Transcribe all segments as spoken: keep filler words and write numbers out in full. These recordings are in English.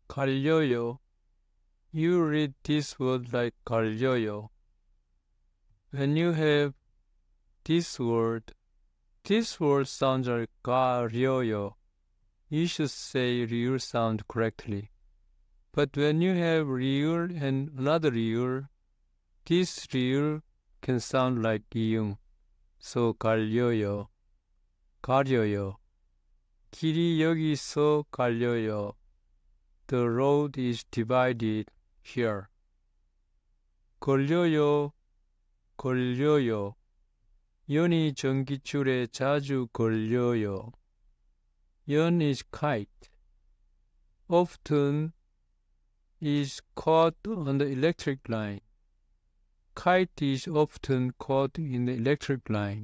갈려요. You read this word like 갈려요. When you have this word, this word sounds like 가려요. You should say real sound correctly. But when you have real and another real, this real can sound like 이응. So 갈려요. 가려요. 길이 여기서 갈려요. The road is divided here. 걸려요. 걸려요. 연이 전기줄에 자주 걸려요. 연 is kite. Often is caught on the electric line. Kite is often caught in the electric line.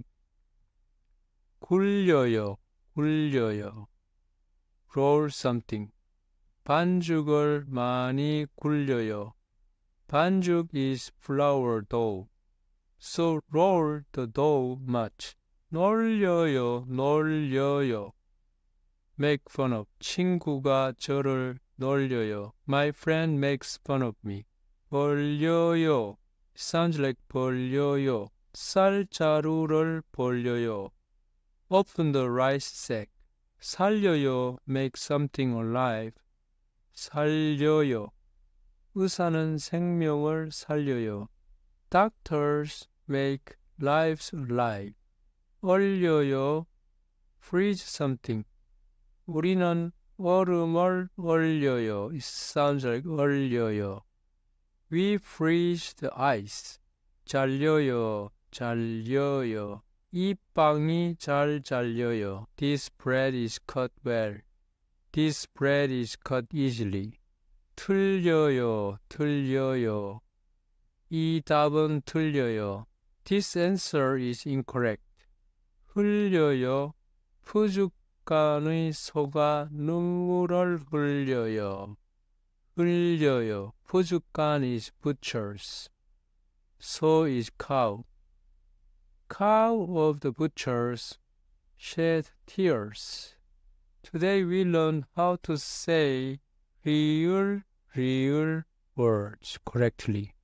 굴려요. 굴려요. Roll something. 반죽을 많이 굴려요. 반죽 is flour dough. So roll the dough much. 놀려요. 놀려요. Make fun of. 친구가 저를 놀려요. My friend makes fun of me. 벌려요. Sounds like 벌려요. 쌀자루를 벌려요. Open the rice sack. 살려요. Make something alive. 살려요. 의사는 생명을 살려요. Doctors make lives alive. 얼려요. Freeze something. 우리는 얼음을 얼려요. It sounds like 얼려요. We freeze the ice. 잘려요. 잘려요. 이 빵이 잘 잘려요. This bread is cut well. This bread is cut easily. 틀려요. 틀려요. 이 답은 틀려요. This answer is incorrect. 흘려요. 푸죽간의 소가 눈물을 흘려요. 흘려요. 푸죽간 is butchers. So is cow. Cow of the butchers shed tears. Today we learn how to say real, real words correctly.